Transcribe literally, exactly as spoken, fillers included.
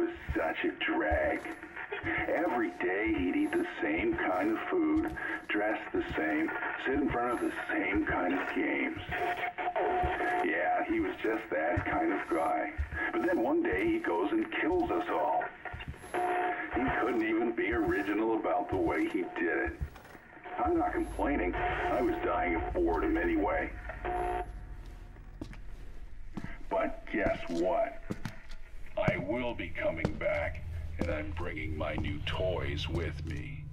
was such a drag. Every day he'd eat the same kind of food, dress the same, sit in front of the same kind of games. Yeah, he was just that kind of guy. But then one day he goes and kills us all. He couldn't even be original about the way he did it. I'm not complaining. I was dying of boredom anyway. But guess what? I will be coming back, and I'm bringing my new toys with me.